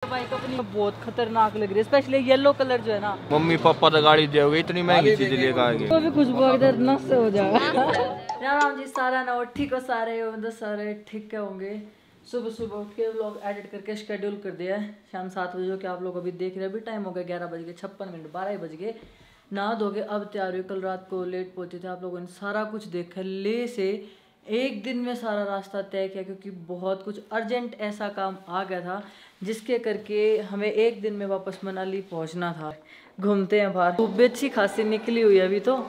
Bike अपनी बहुत खतरनाक लग रही है, स्पेशली येलो कलर जो है ना। मम्मी पापा तो गाड़ी दोगे, इतनी महंगी चीज लेकर आएंगे तो भी खुशबू इधर नस से हो जाएगा। राम जी सारा ना ठीक हो, सारे ठीक होंगे। सुबह सुबह उठ के व्लॉग एडिट करके शेड्यूल कर दिया है शाम 7 बजे के, आप लोग अभी देख रहे हैं। अभी टाइम हो गया 11:56, 12 बज गए। नहा धो के अब तैयार हुई। कल रात को लेट पहुंचे थे, आप लोगों ने सारा कुछ देखा। ले से एक दिन में सारा रास्ता तय किया, क्योंकि बहुत कुछ अर्जेंट ऐसा काम आ गया था जिसके करके हमें एक दिन में वापस मनाली पहुंचना था। घूमते हैं बाहर, खूब अच्छी खासी निकली हुई है अभी तो।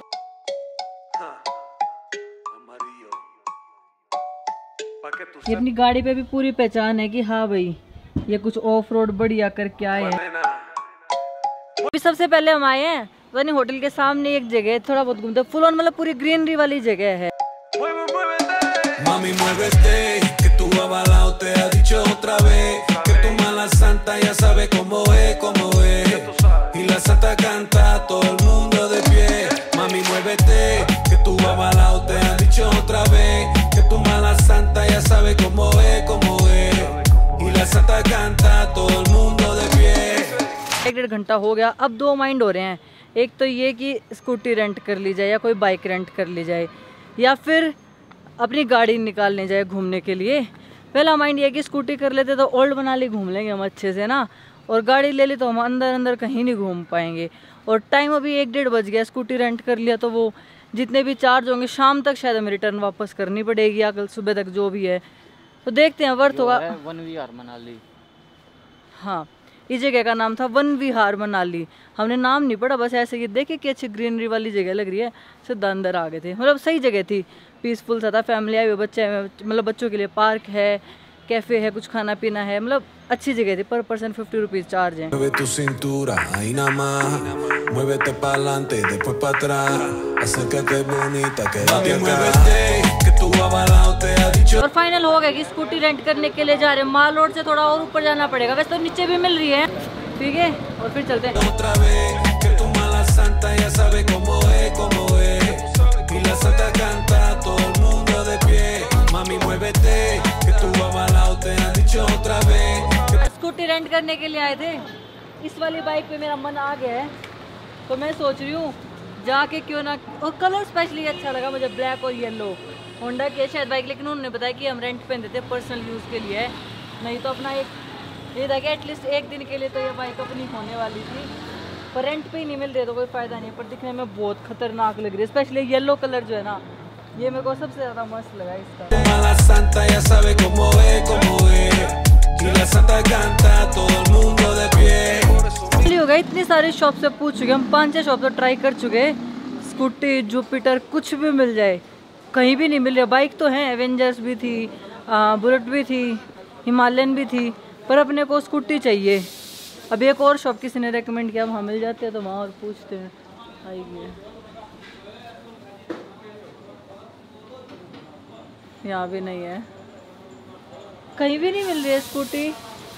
ये अपनी गाड़ी पे भी पूरी पहचान है कि हाँ भाई ये कुछ ऑफ रोड बढ़िया करके आए हैं। अभी सबसे पहले हम आए हैं यानी होटल के सामने एक जगह, थोड़ा बहुत घूमते, फुल ऑन मतलब पूरी ग्रीनरी वाली जगह है। Mami, muévete, que tú avalao te ha dicho otra vez que tu mala santa ya sabe cómo es. Y la santa canta todo el mundo de pie. Mami, muévete, que tu avalao te ha dicho otra vez que tu mala santa ya sabe cómo es. Y la santa canta todo el mundo de pie. 1-1.5 घंटा हो गया। अब दो mind हो रहे हैं, एक तो ये कि स्कूटी रेंट कर ली जाए या कोई बाइक रेंट कर ली जाए, या फिर अपनी गाड़ी निकालने जाए घूमने के लिए। पहला माइंड ये कि स्कूटी कर लेते तो ओल्ड मनाली घूम लेंगे हम अच्छे से ना, और गाड़ी ले ली तो हम अंदर अंदर कहीं नहीं घूम पाएंगे। और टाइम अभी 1-1.5 बज गया। स्कूटी रेंट कर लिया तो वो जितने भी चार्ज होंगे शाम तक शायद हमें रिटर्न वापस करनी पड़ेगी, या कल सुबह तक जो भी है। तो देखते हैं, वर्थ होगा। वन विहार मनाली, हाँ इस जगह का नाम था वन विहार मनाली। हमने नाम नहीं पढ़ा, बस ऐसे ही देखे कि अच्छी ग्रीनरी वाली जगह लग रही है, सीधा अंदर आ गए थे। मतलब सही जगह थी, पीसफुल सा था। फैमिली आई हुई, बच्चे मतलब बच्चों के लिए पार्क है, कैफे है, कुछ खाना पीना है, मतलब अच्छी जगह थी। पर पर्सन 50 रुपीज़ चार्ज है। और फाइनल हो गया कि स्कूटी रेंट करने के लिए जा रहे हैं। माल रोड से थोड़ा और ऊपर जाना पड़ेगा, वैसे तो नीचे भी मिल रही है, ठीक है। और फिर चलते हैं। स्कूटी रेंट करने के लिए आए थे। इस वाली बाइक पे मेरा मन आ गया है, तो मैं सोच रही हूँ जाके क्यों ना। और कलर स्पेशली अच्छा लगा मुझे, ब्लैक और येलो। होंडा की शायद बाइक, लेकिन उन्होंने बताया कि हम रेंट पे देते पर्सनल यूज़ के लिए, नहीं तो अपना एक ये था कि एटलीस्ट एक दिन के लिए तो ये बाइक अपनी होने वाली थी। पर रेंट पे ही नहीं मिल रहे तो कोई फ़ायदा नहीं। पर दिखने में बहुत खतरनाक लग रही है, स्पेशली येलो कलर जो है ना, ये मेरे को सबसे ज़्यादा मस्त लगा इसका। हो गया इतनी सारे शॉप से पूछ चुके हम, 5-6 शॉप से ट्राई कर चुके। स्कूटी जुपिटर कुछ भी मिल जाए, कहीं भी नहीं मिल रहा। बाइक तो है, एवेंजर्स भी थी, बुलेट भी थी, हिमालयन भी थी, पर अपने को स्कूटी चाहिए। अभी एक और शॉप किसी ने रेकमेंड किया, वहाँ मिल जाते हैं तो वहाँ और पूछते हैं। आएगी यहाँ भी नहीं है, कहीं भी नहीं मिल रही है स्कूटी,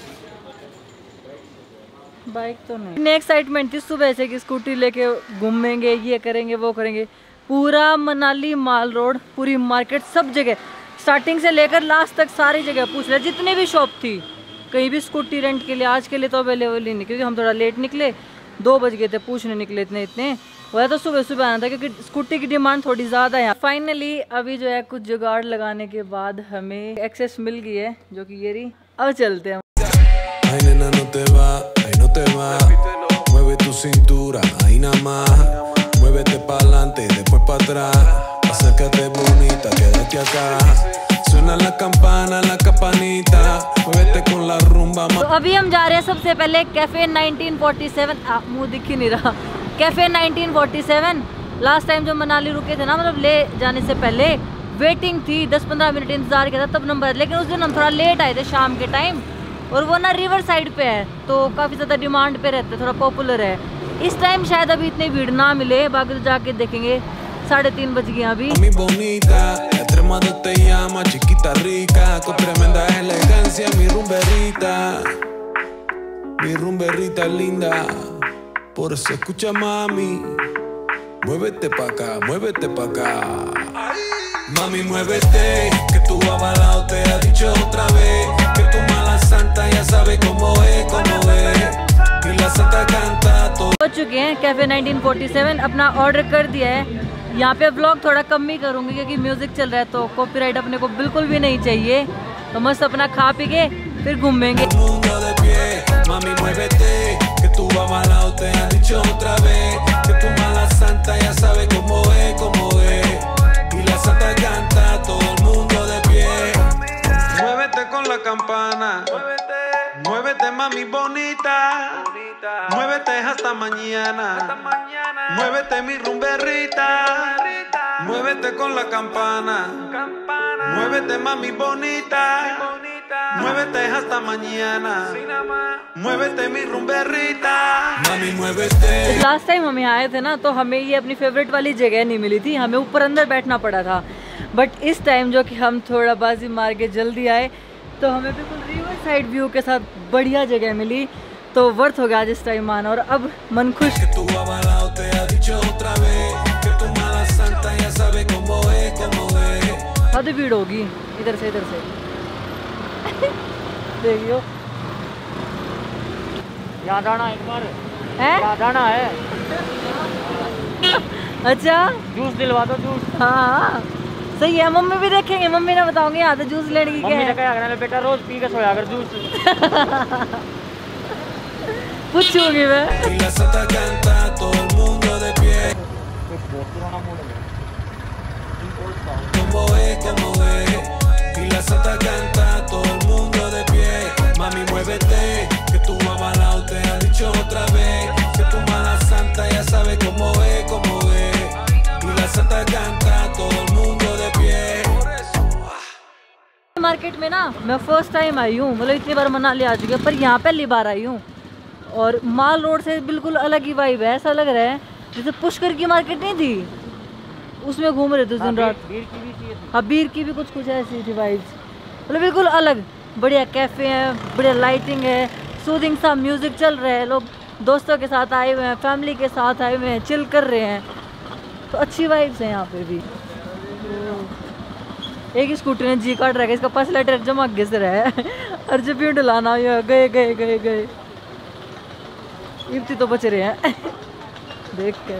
बाइक तो नहीं। इतनी एक्साइटमेंट थी सुबह से कि स्कूटी लेके घूमेंगे, ये करेंगे वो करेंगे। पूरा मनाली माल रोड, पूरी मार्केट, सब जगह स्टार्टिंग से लेकर लास्ट तक सारी जगह पूछ रहे, जितने भी शॉप थी कहीं भी स्कूटी रेंट के लिए आज के लिए तो अवेलेबल ही नहीं, क्योंकि हम थोड़ा लेट निकले, 2 बज गए थे पूछने निकले इतने। वह तो सुबह सुबह आना था क्योंकि स्कूटी की डिमांड थोड़ी ज़्यादा है। फाइनली अभी जो है कुछ जुगाड़ लगाने के बाद हमें एक्सेस मिल गई है, जो कि ये रही। अब चलते हैं। तो अभी हम जा रहे हैं सबसे पहले कैफे 1947। मुंह दिख ही नहीं रहा। कैफे 1947 लास्ट टाइम जो मनाली रुके थे ना, मतलब ले जाने से पहले वेटिंग थी, 10-15 मिनट इंतजार किया था तब नंबर। लेकिन उस दिन हम थोड़ा लेट आए थे शाम के टाइम, और वो ना रिवर साइड पे है तो काफ़ी ज़्यादा डिमांड पे रहते, थोड़ा पॉपुलर है। इस टाइम शायद अभी इतनी भीड़ ना मिले, बाकी तो जाके देखेंगे। 3:30 बज गए अभी। Por eso escucha mami, muévete pa' acá, muévete pa' acá. Mami, muévete, que tu avalao te ha dicho otra vez que tu mala santa ya sabe cómo es, cómo चुके हैं कैफ़े 1947, अपना ऑर्डर कर दिया है। यहाँ पे vlog थोड़ा कम ही करूँगी क्योंकि म्यूज़िक चल रहा है तो कॉपीराइट अपने को बिल्कुल भी नहीं चाहिए। तो मस्त अपना खा पी के फिर घूमेंगे। Muévete mami bonita, muévete hasta mañana, muévete mi rumberrita, muévete con la campana, muévete mami bonita, muévete hasta mañana, muévete mi rumberrita, mami muévete। Last time हम यहाँ आए थे ना तो हमें ये अपनी फेवरेट वाली जगह नहीं मिली थी, हमें ऊपर अंदर बैठना पड़ा था। बट इस टाइम जो कि हम थोड़ा बाजी मार के जल्दी आए तो हमें बिल्कुल रिवर साइड व्यू के साथ बढ़िया जगह मिली, तो वर्थ हो गया आज इस टाइम आना और अब मन खुश। हद भीड़ होगी इधर से देखियो। यहाँ जाना एक बार है, यहाँ जाना है। अच्छा जूस दिलवा दो, जूस। हाँ सही है, मम्मी भी देखेंगे, मम्मी ने बताऊंगी यहाँ तो जूस लेने की क्या है। बेटा रोज पी के सोया कर जूस। पूछूंगी मैं। मार्केट में ना मैं फर्स्ट टाइम आई हूँ, मतलब इतनी बार मनाली आ चुकी है पर यहाँ पहली बार आई हूँ। और माल रोड से बिल्कुल अलग ही वाइब है, ऐसा लग रहा है जैसे पुष्कर की मार्केट नहीं थी उसमें घूम रहे थे दिन रात। हाँ बीर की भी कुछ ऐसी थी वाइब्स, मतलब बिल्कुल अलग। बढ़िया कैफ़े है, बढ़िया लाइटिंग है, सूदिंग सा म्यूज़िक चल रहा है, लोग दोस्तों के साथ आए हुए हैं, फैमिली के साथ आए हुए हैं, चिल कर रहे हैं, तो अच्छी वाइब्स हैं यहाँ पे भी। एक स्कूटर ने जी काट रखा है, इसका पास लेटर जमा घिस रहा है और जब भी डलाना गए इब्ती तो बच रहे हैं देख कर।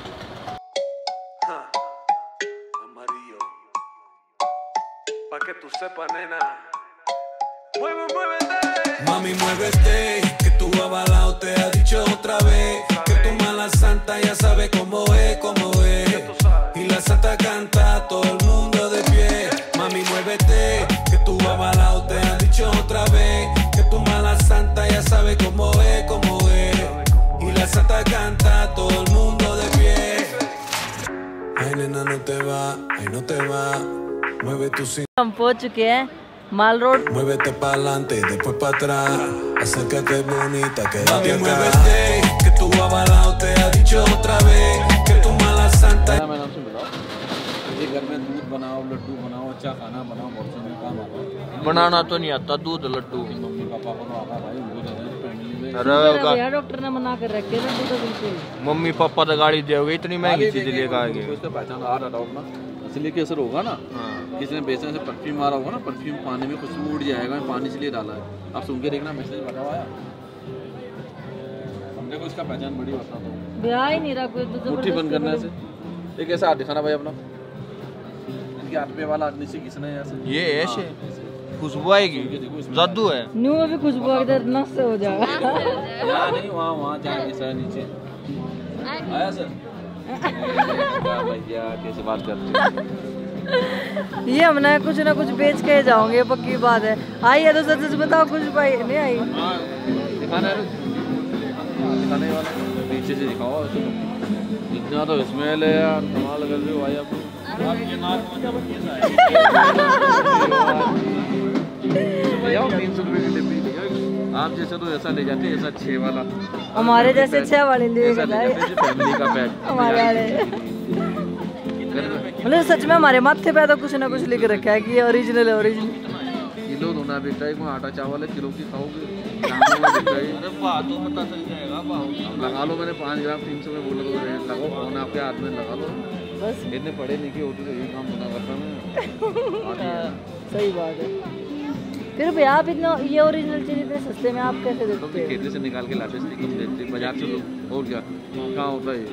Mami muévete, que tu avalao te ha dicho otra vez que tu mala santa ya sabe cómo es, y la santa canta todo el mundo de pie. Mami muévete, que tu avalao te ha dicho otra vez que tu mala santa ya sabe cómo es, y la santa canta todo el mundo de pie. Ay nena no te va, ay no te va, mueve tu cintura. हम पहुंच चुके हैं mall road. Muévete para adelante y después para atrás. Acércate bonita, quédate acá. Muévete, que tu avalao te ha dicho otra vez que tu mala santa. घर में दूध बनाओ, लड्डू बनाओ, अच्छा खाना बनाओ, बहुत समय काम आता। बनाना तो नहीं आता दूध लड्डू। मम्मी पापा को तो आता भाई, वो तो फैमिली में। अरे डॉक्टर ने मना कर रखे हैं तो बिल्कुल। मम्मी पापा तो गाड़ी दोगे, इतनी महंगी चीज लेकर आएंगे। उसका पहचान आ रहा होगा ना, इसलिए कैसर होगा ना। किसी ने बेचने से परफ्यूम मारा होगा ना, परफ्यूम पानी में खुशबू उड़ जाएगा, पानी इसलिए डाला है। आप सुन के देखना, मैसेज बता हुआ है हमने को, इसका पहचान बड़ी होता तो ब्याह ही नहीं रहा कोई तो मुट्ठी बंद करने से। एक ऐसा हाथ दिखाना भाई अपना, इनके हाथ पे वाला नीचे घिसना है ऐसे, ये ऐसे खुशबू आएगी, जादू है। न्यू अभी खुशबू इधर नस से हो जाएगा। यहाँ नहीं, वहाँ जहाँ घिसा नीचे आया सर। भैया कैसे बात करते हैं? ये हमने कुछ ना कुछ बेच के जाओगे, पक्की बात है। आई है तो सच सच बताओ, कुछ भाई नहीं आई। दिखाना दिखाने वाला पीछे से दिखाओ, इतना तो स्मेल है यार, कमाल कर रहे हो भाई आप। आप जैसे तो ऐसा ले जाते, ऐसा 6 वाला। हमारे जैसे 6 वाले ले फैमिली का पैक हमारे वाले। मतलब सच में हमारे माथे पे तो कुछ ना कुछ लिख रखा है कि ये ओरिजिनल है, ओरिजिनल। किलो धोना बिकता है, आटा चावल है किलो की खाओगे। लगा लो, मैंने 5 ग्राम 300 में बोला तो लगाओ, फोन आपके हाथ में लगा लो बस। इतने पढ़े लिखे होते तो यही काम होना करता मैं। सही बात है। फिर भी आप इतना ये ओरिजिनल चीज इतने सस्ते में आप कैसे तो देते खेती से निकाल के लाते इसलिए कम देते बाजार से लोग। और क्या कहाँ होता है ये?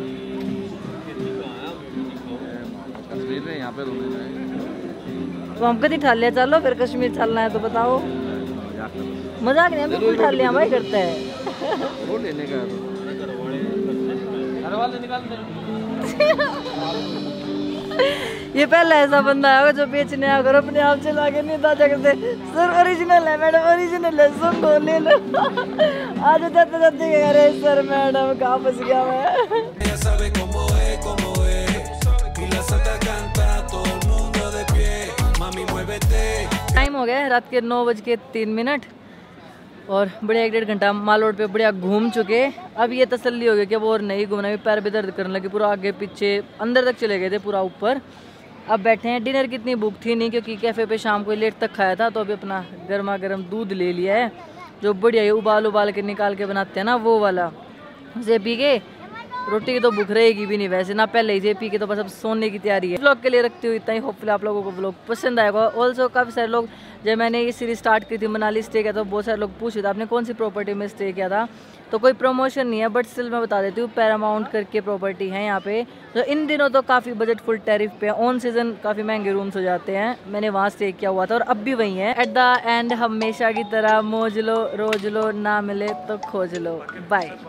कश्मीर में यहाँ पे रोने जाए तो हम कभी ठा लिया, चलो फिर कश्मीर चलना है तो बताओ। मजाक नहीं, हम बिल्कुल ठा लिया भाई करता है। वो लेने का घर वाले निकाल दे। ये पहला ऐसा बंदा है जो बेचने आया अगर अपने आप चला के नहीं ताजा करते सर ओरिजिनल है मैडम ओरिजिनल है सुन लो ले लो। आज जाते जाते अरे सर मैडम कहाँ फंस गया मैं। Ella sabe cómo es, y la santa canta, todo el mundo de pie, mami muévete. Time हो गया है रात के 9:03 और बढ़िया 1-1.5 घंटा माल रोड पे बढ़िया घूम चुके। अब ये तसल्ली हो गई कि अब और नहीं घूमना, पैर भी दर्द करने लगे, पूरा आगे पीछे अंदर तक चले गए थे पूरा ऊपर। अब बैठे हैं, डिनर की इतनी भूख थी नहीं क्योंकि कैफ़े पे शाम को लेट तक खाया था, तो अभी अपना गर्मा गर्म दूध ले लिया है जो बढ़िया है उबाल के निकाल के बनाते हैं ना वो वाला। उसे पी के रोटी की तो भूख रहेगी भी नहीं वैसे ना, पहले ही से पी के तो बस अब सोने की तैयारी है। व्लॉग के लिए रखती हुई इतना ही, होपफुली आप लोगों को व्लॉग पसंद आएगा। ऑल्सो काफ़ी सारे लोग जब मैंने ये सीरीज स्टार्ट की थी मनाली स्टे किया तो बहुत सारे लोग पूछ रहे थे आपने कौन सी प्रॉपर्टी में स्टे किया था, तो कोई प्रमोशन नहीं है बट स्टिल मैं बता देती हूँ पैरामाउंट करके प्रॉपर्टी है यहाँ पे। तो इन दिनों तो काफ़ी बजट फुल टैरिफ पे, ऑन सीजन काफ़ी महंगे रूम्स हो जाते हैं। मैंने वहाँ स्टे किया हुआ था और अब भी वही है। एट द एंड हमेशा की तरह मौज लो रोज लो, ना मिले तो खोज लो। बाय।